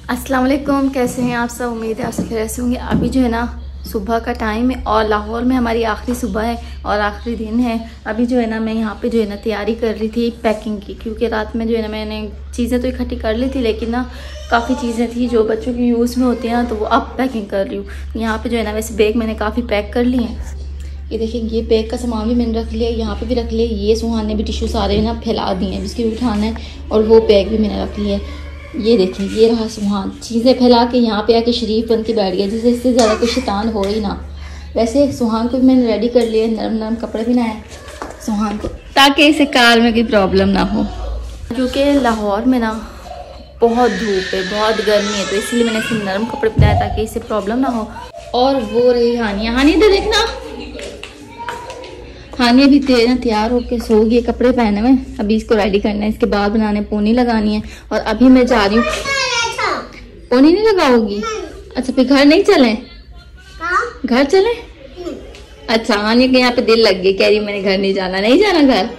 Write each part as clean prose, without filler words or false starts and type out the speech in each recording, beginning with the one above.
अस्सलाम वालेकुम, कैसे हैं आप सब। उम्मीद है आप सब खैरियत से होंगे। अभी जो है ना सुबह का टाइम है और लाहौर में हमारी आखिरी सुबह है और आखिरी दिन है। अभी जो है ना मैं यहाँ पे जो है ना तैयारी कर रही थी पैकिंग की, क्योंकि रात में जो है ना मैंने चीज़ें तो इकट्ठी कर ली थी, लेकिन ना काफ़ी चीज़ें थी जो बच्चों की यूज़ में होती हैं ना, तो वो अब पैकिंग कर रही हूँ। यहाँ पर जो है ना वैसे बैग मैंने काफ़ी पैक कर लिए हैं। ये देखिए, ये बैग का सामान भी मैंने रख लिया, यहाँ पे भी रख लिया। ये सुहान ने भी टिश्यू सारे ना फैला दिए हैं जिसके भी उठाना है, और वो बैग भी मैंने रख लिया है। ये देखिए, ये रहा सुहान चीज़ें फैला के यहाँ पे आके शरीफ बन के बैठ गया, जिससे इससे ज़्यादा कोई शैतान हो ही ना। वैसे सुहान को भी मैंने रेडी कर लिया, नरम नरम कपड़े पहनाए सुहान को, ताकि इसे कार में कोई प्रॉब्लम ना हो, क्योंकि लाहौर में ना बहुत धूप है, बहुत गर्मी है, तो इसलिए मैंने इसे नरम कपड़े पहनाए ताकि इसे प्रॉब्लम ना हो। और वो रही हानिया। हानिया तो देखना, हानिया भी तैयार होके सो गई, कपड़े पहने हुए। अभी इसको रेडी करना है, इसके बाद बनाने पोनी लगानी है। और अभी मैं जा रही हूँ। पोनी नहीं लगाओगी? अच्छा, फिर घर नहीं चले? घर चले? अच्छा, हानिया के यहाँ पे दिल लग गई, कह रही मैंने घर नहीं जाना। नहीं जाना घर?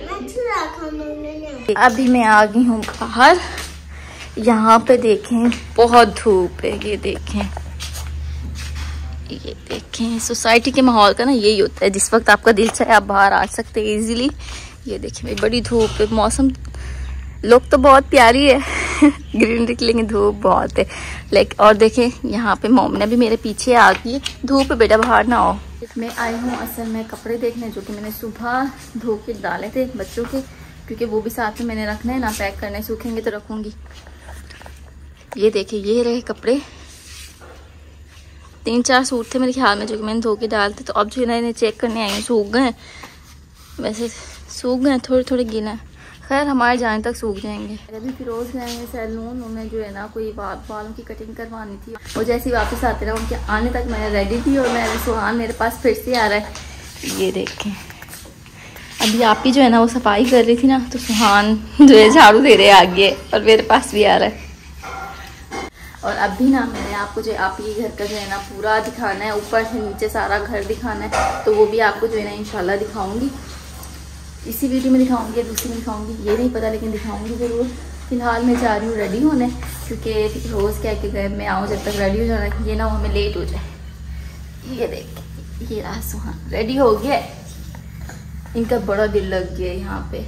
अभी मैं आ गई हूँ बाहर। यहाँ पे देखें बहुत धूप है, ये देखें सोसाइटी के माहौल का ना यही होता है, जिस वक्त आपका दिल चाहे आप बाहर आ सकते हैं इजीली। ये देखिए बड़ी धूप है, मौसम लोग तो बहुत प्यारी है ग्रीनरी, लेकिन धूप बहुत है। लेकिन और देखें यहाँ पे मोमना भी मेरे पीछे आ गई। धूप है बेटा, बाहर ना आओ। मैं आई हूँ असल में कपड़े देखने, जो कि मैंने सुबह धो के डाले थे बच्चों के, क्योंकि वो भी साथ में मैंने रखना है ना, पैक करने, सूखेंगे तो रखूँगी। ये देखिए, ये रहे कपड़े। 3-4 सूट थे मेरे ख्याल में जो कि मैंने धो के डालते, तो अब जो है ना इन्हें चेक करने आई हूँ। सूख गए, वैसे सूख गए, थोड़े थोड़े गीले हैं। खैर हमारे जाने तक सूख जाएंगे। अभी फिरोज गए हैं सैलून, उन्हें जो है ना कोई बालों की कटिंग करवानी थी। वो जैसे ही वापस आते ना, उनके आने तक मैं रेडी थी, और मैं सुहान मेरे पास फिर से आ रहा है। ये देखें, अभी आप ही जो है ना वो सफाई कर रही थी ना, तो सुहान जो है झाड़ू दे रहे आगे, और मेरे पास भी आ रहा है। और अभी ना मैंने आपको जो आप ये घर का जो है ना पूरा दिखाना है, ऊपर से नीचे सारा घर दिखाना है, तो वो भी आपको जो है ना इंशाल्लाह दिखाऊंगी। इसी वीडियो में दिखाऊंगी या दूसरी में दिखाऊंगी ये नहीं पता, लेकिन दिखाऊंगी ज़रूर। फिलहाल मैं जा रही हूँ रेडी होने, क्योंकि रोज़ कह के गए मैं आऊँ जब तक रेडी हो जाना, ये ना हो हमें लेट हो जाए। ये देख, ये रहा सुहान रेडी हो गया। इनका बड़ा दिल लग गया यहाँ पे,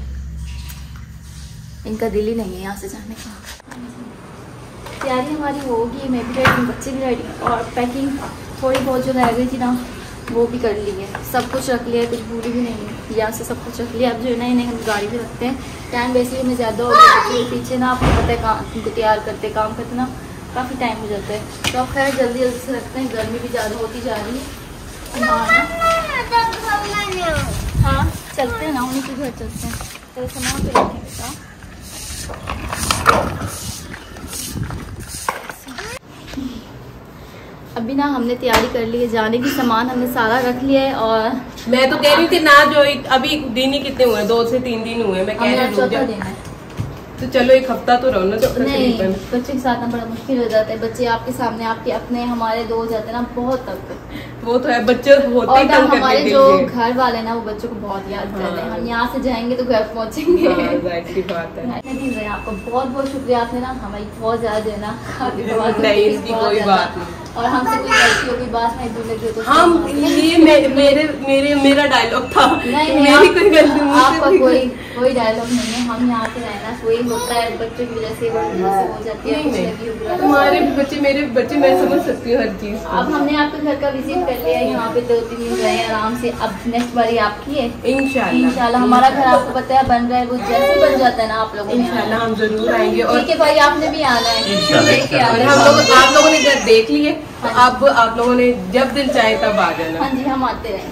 इनका दिल ही नहीं है यहाँ से जाने का। तैयारी हमारी होगी, मैं भी रेडी, बच्चे भी रेडी, और पैकिंग थोड़ी बहुत जो रह गई थी ना वो भी कर ली है। सब कुछ रख लिया है, कुछ भूली भी नहीं है, यहाँ से सब कुछ रख लिया। अब जो है ना इन्हें हम गाड़ी पे रखते हैं। टाइम वैसे ही हमें ज़्यादा हो जाता है, पीछे ना आपको पता है काम उनको तैयार करते काम करते ना काफ़ी टाइम हो जाता है। तो अब खैर जल्दी जल्दी से रखते हैं, गर्मी भी ज़्यादा होती जा रही है। हाँ चलते हैं ना, उन्हीं के घर चलते हैं, तो सामान पे रखें बेटा। अभी ना हमने तैयारी कर ली है जाने की, सामान हमने सारा रख लिया है। और मैं तो कह रही थी ना, जो अभी दिन ही कितने हुए, 2 से 3 दिन हुए, मैं कह रही हूँ तो चलो 1 हफ्ता तो रहो ना। तो नहीं, बच्चे के साथ ना बड़ा मुश्किल हो जाता है। बच्चे आपके सामने, आपके अपने, हमारे दो हो जाते हैं ना, बहुत तंग। वो तो है, बच्चे होते ही तंग हमारे जो घर वाले ना वो बच्चों को बहुत याद करते हैं। हम यहाँ से जाएंगे तो घर पहुँचेंगे। बात है। आपका बहुत बहुत शुक्रिया, आपने ना हमारी बहुत ज्यादा देना। कोई बात नहीं, और हमसे कोई गलती होगी बात नहीं भूलेंगे तो हम ये मेरा डायलॉग था। नहीं, मेरी कोई गलती, आपका कोई डायलॉग नहीं है। हम यहाँ पे रहना वही होता है, बच्चों की वजह से हो जाती है। तुम्हारे बच्चे मेरे बच्चे, मैं समझ सकती हूँ हर चीज। अब हमने आपके घर का विजिट कर लिया, यहाँ पे 2-3 दिन रहे आराम से। अब नेक्स्ट बारी आपकी है इंशाल्लाह। हमारा घर आपको पता है बन रहा है, वो जैसे बन जाता है ना आप लोग इंशाल्लाह हम जरूर आएंगे। और ठीक है भाई, आपने भी आना है। आप लोगों ने घर देख लिए, तो अब आप लोगों ने जब दिल चाहे तब आ जाना। हाँ जी, हम आते रहेंगे।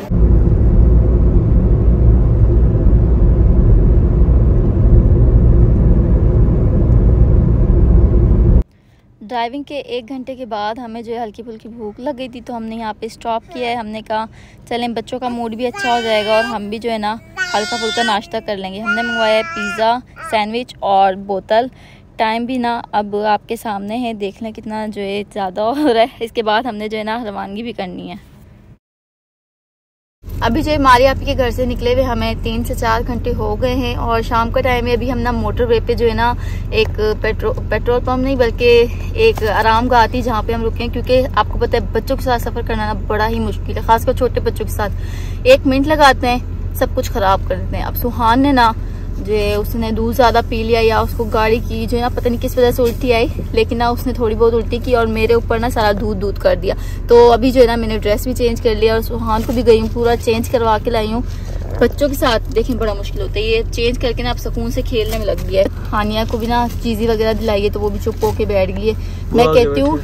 ड्राइविंग के 1 घंटे के बाद हमें जो है हल्की फुल्की भूख लग गई थी, तो हमने यहाँ पे स्टॉप किया है। हमने कहा चलें, बच्चों का मूड भी अच्छा हो जाएगा और हम भी जो है ना हल्का फुल्का नाश्ता कर लेंगे। हमने मंगवाया है पिज़्ज़ा, सैंडविच और बोतल। टाइम भी ना अब आपके सामने है, देख लें कितना जो है ज़्यादा हो रहा है। इसके बाद हमने जो है ना रवानगी भी करनी है। अभी जो मारी आपी के घर से निकले हुए हमें 3 से 4 घंटे हो गए हैं और शाम का टाइम है। अभी हम ना मोटरवे पे जो है ना एक पेट्रोल पंप नहीं बल्कि एक आराम गाह थी जहाँ पे हम रुके हैं, क्योंकि आपको पता है बच्चों के साथ सफर करना ना बड़ा ही मुश्किल है, खासकर छोटे बच्चों के साथ। 1 मिनट लगाते हैं सब कुछ खराब कर देते हैं। अब सुहान ने ना जो उसने दूध ज्यादा पी लिया या उसको गाड़ी की जो है ना पता नहीं किस वजह से उल्टी आई, लेकिन ना उसने थोड़ी बहुत उल्टी की और मेरे ऊपर ना सारा दूध कर दिया। तो अभी जो है ना मैंने ड्रेस भी चेंज कर लिया और सुहान को भी गई हूँ पूरा चेंज करवा के लाई हूँ। बच्चों के साथ देखें बड़ा मुश्किल होता है, ये चेंज करके ना आप सुकून से खेलने में लग गया है। हानिया को भी ना चीज़ी वगैरह दिलाई है तो वो भी चुप होके बैठ गई है। मैं कहती हूँ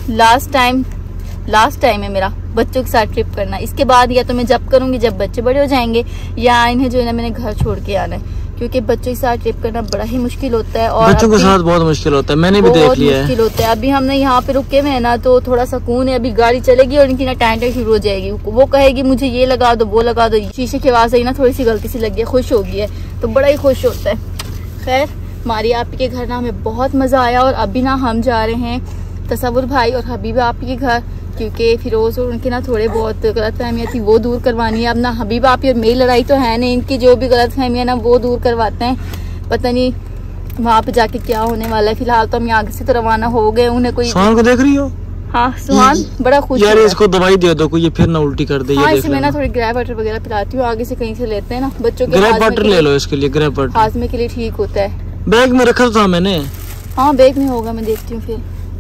लास्ट टाइम है मेरा बच्चों के साथ ट्रिप करना। इसके बाद या तो मैं जब करूंगी जब बच्चे बड़े हो जाएंगे, या इन्हें जो है ना मैंने घर छोड़ के आना है, क्योंकि बच्चों के साथ ट्रिप करना बड़ा ही मुश्किल होता है और बच्चों के साथ बहुत मुश्किल होता है, मैंने भी देख लिया है। मुश्किल होता है। अभी हमने यहाँ पे रुके हुए हैं ना तो थोड़ा सुकून है। अभी गाड़ी चलेगी और इनकी ना टाइम शुरू हो जाएगी, वो कहेगी मुझे ये लगा दो वो लगा दो। शीशे की आवाज आई ना थोड़ी सी गलती से लग गई, खुश हो गई है तो बड़ा ही खुश होता है। खैर मारिया आपी के घर ना हमें बहुत मजा आया और अभी ना हम जा रहे हैं तसव्वुर भाई और हबीबा आपी के घर, क्योंकि फिरोज और उनकी ना थोड़े बहुत गलतफहमियाँ थी वो दूर करवानी है। अब ना हबीबा आपी और मेरी लड़ाई तो है नहीं, इनकी जो भी गलतफहमियाँ ना वो दूर करवाते हैं। पता नहीं वहाँ पे जाके क्या होने वाला है। फिलहाल तो हम यहाँ से तो रवाना हो गए। उन्हें कोई सुहान को देख रही हो? हाँ सुहान बड़ा खुश यार इसको दवाई दे दो कोई ये फिर ना उल्टी कर दे। हाँ इसे मैं ना थोड़ी ग्रेप वाटर वगैरह पिलाती हूँ, आगे से कहीं से लेते हैं ना बच्चों के ग्रेप वाटर ले लो इसके लिए, ग्रेप वाटर हाजमे के लिए ठीक होता है। बैग में रखा था मैंने। हाँ बैग में होगा, मैं देखती हूँ फिर।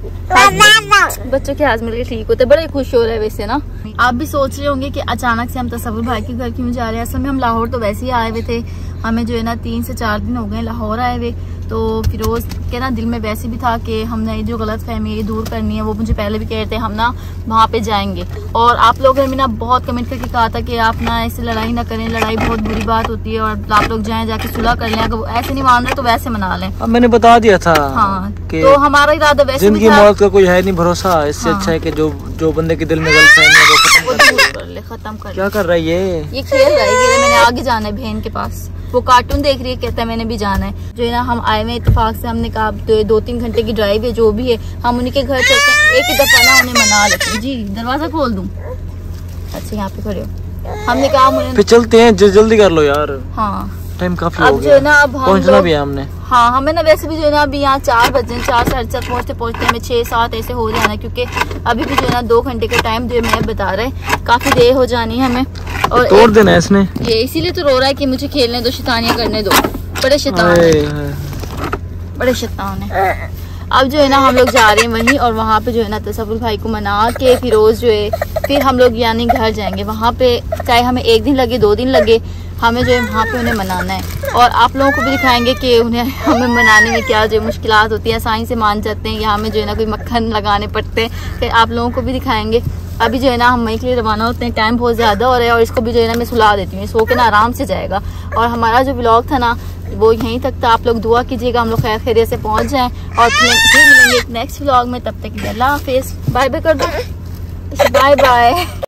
बच्चों के हाजमे के लिए ठीक होता है। बड़े खुश हो रहे हैं वैसे ना। आप भी सोच रहे होंगे कि अचानक से हम तसव्वुर भाई के घर क्यों जा रहे हैं। असल में हम लाहौर तो वैसे ही आए हुए थे, हमें जो है ना 3 से 4 दिन हो गए लाहौर आए हुए। तो फिरोज के ना दिल में वैसे भी था कि हमने जो गलत फहमी ये दूर करनी है। वो मुझे पहले भी कह रहे थे हम ना वहाँ पे जाएंगे, और आप लोगों ने ना बहुत कमेंट करके कहा था कि आप ना ऐसे लड़ाई ना करें, लड़ाई बहुत बुरी बात होती है और आप लोग जाएं जाके सुलह कर लें, अगर वो ऐसे नहीं मान रहे तो वैसे मना लें। अब मैंने बता दिया था। हाँ तो हमारा इरादा वैसे जिंदगी मौत का कोई है नहीं भरोसा, इससे अच्छा है कि जो बंदे के दिल में गलतफहमी है वो खत्म कर। क्या कर रहा है ये खेल रहा है। मैंने आगे जाना है बहन के पास, वो कार्टून देख रही है, कहता है मैंने भी जाना है। जो है ना हम आए हुए इत्तेफाक से, हमने कहा 2-3 घंटे की ड्राइव है जो भी है हम उन्हीं के घर चलते हैं, एक ही दफा ना उन्हें मना लेते हैं। जी दरवाजा खोल दूं? अच्छा यहाँ पे खड़े हो। हमने कहा फिर चलते हैं, जल्दी कर लो यार। हाँ टाइम काफी अब जो है ना अब पहुंचना भी है हमने। हाँ हमें ना वैसे भी जो है ना अभी यहाँ 4 बजे 4 साढ़े 4 पहुँचते हमें 6-7 ऐसे हो जाना, क्योंकि अभी भी जो है ना 2 घंटे का टाइम जो मैं बता रहे काफी देर हो जानी है हमें। और तोड़ देना इसने, ये इसीलिए तो रो रहा है कि मुझे खेलने दो, शैतानियां करने दो। बड़े शैतान है। अब जो है ना हम लोग जा रहे हैं वहीं, और वहाँ पे जो है ना तसव्वुर भाई को मना के फिरोज जो है फिर हम लोग यानी घर जाएंगे। वहाँ पे चाहे हमें 1 दिन लगे 2 दिन लगे, हमें जो है वहाँ पे उन्हें मनाना है और आप लोगों को भी दिखाएंगे कि उन्हें हमें मनाने में क्या जो मुश्किलात होती है। आसानी से मान जाते हैं या हमें जो है ना कोई मक्खन लगाने पड़ते हैं, फिर आप लोगों को भी दिखाएंगे। अभी जो है ना हम वहीं के लिए रवाना होते हैं, टाइम बहुत ज़्यादा हो रहा है और इसको भी जो है ना मैं सुला देती हूँ, सो के ना आराम से जाएगा। और हमारा जो व्लॉग था ना वो यहीं तक था। आप लोग दुआ कीजिएगा हम लोग खैर खैरियत से पहुँच जाएँ और फिर मिलेंगे एक नेक्स्ट व्लॉग में। तब तक अल्लाह हाफिज़, बाय बाय कर दो, बाय बाय।